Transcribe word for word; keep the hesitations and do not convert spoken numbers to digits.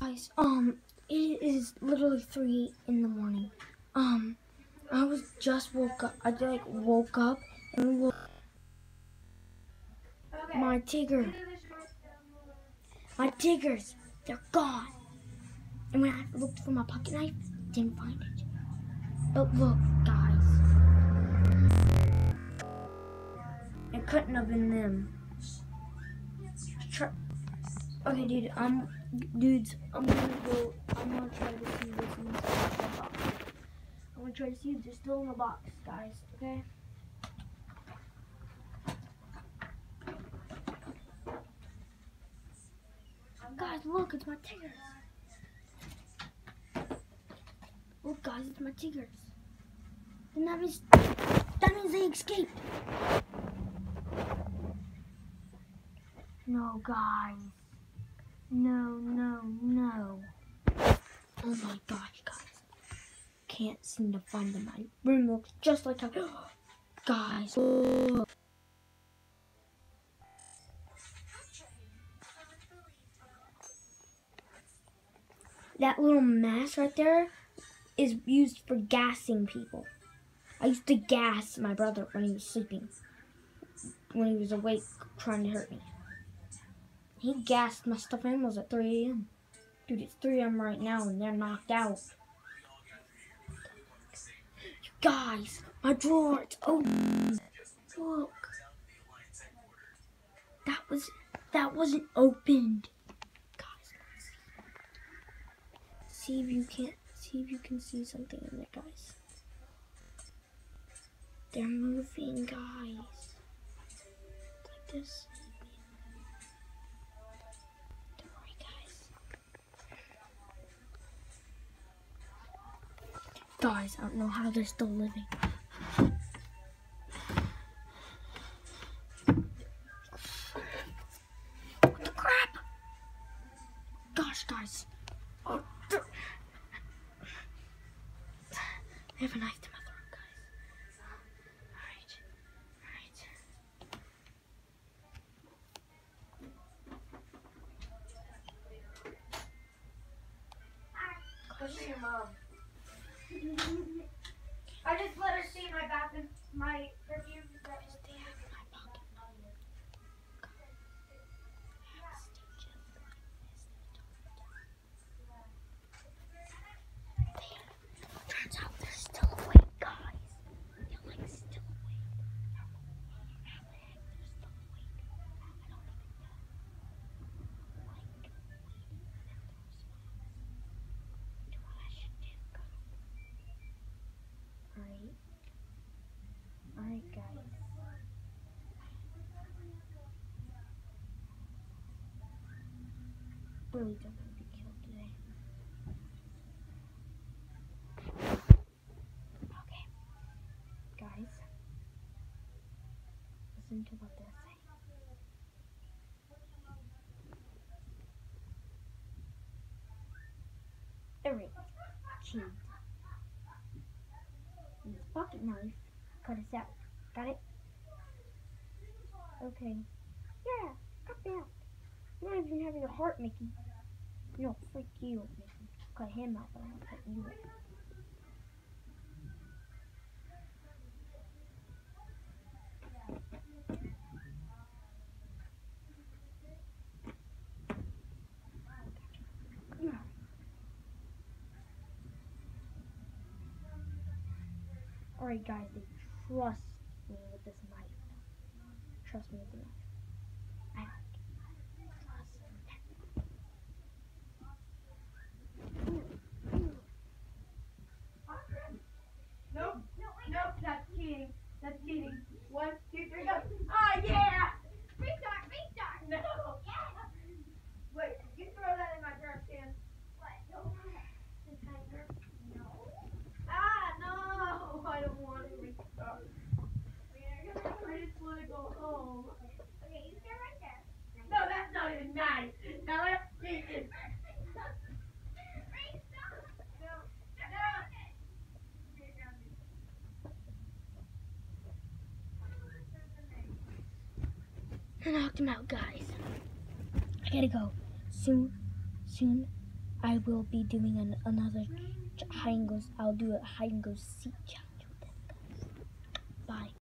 Guys, um, it is literally three in the morning. Um, I was just woke up. I like woke up and look, okay. my tigger, my tiggers, they're gone. And when I looked for my pocket knife, didn't find it. But look, guys, it couldn't have been them. Okay, dude, um, dudes, I'm gonna go. I'm gonna try to see what's in this box. I'm gonna try to see if they're still in the box, guys. Okay. Guys, look, it's my tigers. Look, guys, it's my tigers. And that means that means they escaped. No, guys. No, no, no. Oh my gosh, guys. Can't seem to find them. My room looks just like how. Guys, look. That little mask right there is used for gassing people. I used to gas my brother when he was sleeping. When he was awake trying to hurt me. He gassed my stuffed animals at three A M Dude, it's three A M right now and they're knocked out. You guys, my drawer, it's open. Look. That was, that wasn't opened. Guys, see if you can't, see if you can see something in there, guys. They're moving, guys. Like this. Guys, I don't know how they're still living. What the crap? Gosh, guys. Oh, I have a knife to my throat, guys. Alright. Alright. Go see your mom. I just let her see my bathroom, my perfume. Stay out of my pocket. Turns out they're still awake, guys. They're like still awake. I don't know how the heck they're still awake. I don't even know. Like, do what I should do. Alright. Alright, guys. Really don't want to be killed today. Okay. Guys. Listen to what they're saying. Alright. Cheese. And this pocket knife. Cut us out. Got it? Okay. Yeah, cut me out. You're not even having a heart, Mickey. No, freak you, Mickey. Cut him out, but I'm gonna cut you out. Alright, guys, they trust me with this knife. Trust me with the knife. I don't trust them. Nope. Nope, that's cheating. That's cheating. One, two, three, go. Ah, yeah! Restart, restart! No! Yeah! Wait, you throw that in my trash can. What? No. The tiger? No. Ah, no! I don't want to restart. I just want to go home. Okay, you stay right there. No, that's not even nice. Now that's cheating. I knocked him out, guys. I gotta go. Soon, soon, I will be doing an, another ch- hide and go. I'll do a hide and go seek challenge with them guys. Bye.